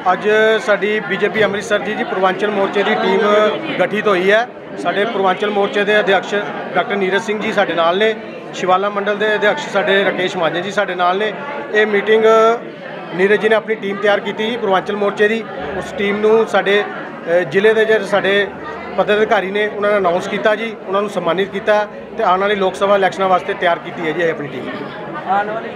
ਅੱਜ ਸਾਡੀ ਬੀਜੇਪੀ ਅੰਮ੍ਰਿਤਸਰ ਜੀ पूर्वांचल मोर्चे की टीम गठित हुई है। साढ़े पूर्वांचल मोर्चे के अध्यक्ष डॉक्टर नीरज सिंह जी साढ़े नाल ने, शिवाला मंडल के अध्यक्ष साढ़े राकेश माजन जी साढ़े नाल ने। ये मीटिंग नीरज जी ने अपनी टीम तैयार की जी पूर्वांचल मोर्चे की। उस टीम को साढ़े जिले के जो साढ़े पदाधिकारी ने उन्होंने अनाउंस किया जी, उन्होंने सम्मानित किया तो आने वाली लोक सभा इलैक्शनों वास्ते तैयार की है जी अपनी टीम। आने वाली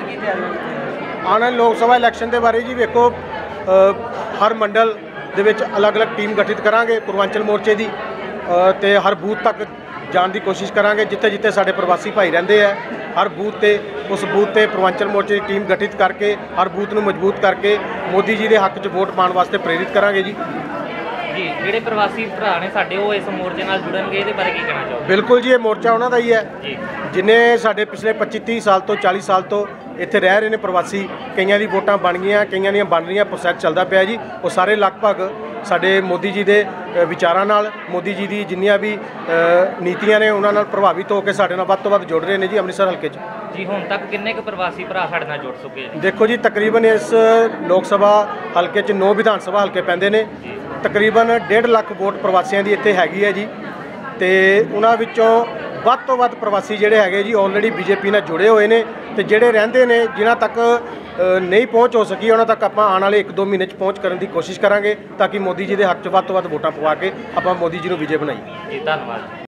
लोक सभा इलैक्शन के बारे जी वेखो, हर मंडल दे विच अलग अलग टीम गठित करांगे पूर्वांचल मोर्चे की, तो हर बूथ तक जाने की कोशिश करांगे जिथे जिथे साढ़े प्रवासी भाई रहिंदे है। हर बूथ ते उस बूथ ते पूर्वांचल मोर्चे की टीम गठित करके हर बूथ को मजबूत करके मोदी जी के हक च वोट पाने वास्ते प्रेरित करांगे जी। जी ਜਿਹੜੇ प्रवासी भरा ने साडे वो इस मोर्चे नाल जुड़नगे, ਇਹਦੇ बारे की कहना चाहोगे? बिल्कुल जी, ये मोर्चा उन्हों का ही है जी, जिन्हें साढ़े पिछले 25-30 साल तो 40 साल तो इत्थे रह रहे हैं प्रवासी। कईयां दी वोटां बन गईयां, कईयां दी बन रही, प्रोसैस चलता पाया जी। वो सारे लगभग साढ़े मोदी जी के विचारां नाल, मोदी जी की जिन्नियां भी नीतियां ने उन्हां नाल प्रभावित होकर साढ़े नाल वध तों वध जुड़ रहे हैं जी अमृतसर हल्के च। जी हुण तक किन्ने क प्रवासी भरा साडे नाल जुड़ चुके हैं? देखो जी, तकरीबन इस लोक सभा हल्के च 9 विधान सभा हल्के पैंदे ने। तकरीबन 1.5 ਲੱਖ वोट प्रवासियों की इत्थे हैगी है जी। तो उन्हां विचों वध तो वध प्रवासी जिहड़े हैगे जी ऑलरेडी बीजेपी नाल जुड़े हुए हैं, तो जिहड़े रहिंदे ने जिन्हां तक नहीं पहुँच हो सकी उन्हां तक आपां आने वाले 1-2 महीने पहुँच करने की कोशिश करांगे ताकि मोदी जी के हक च वध तो वध वोटां पवा के आपां मोदी जी नूं विजय बनाईए। जी धन्यवाद।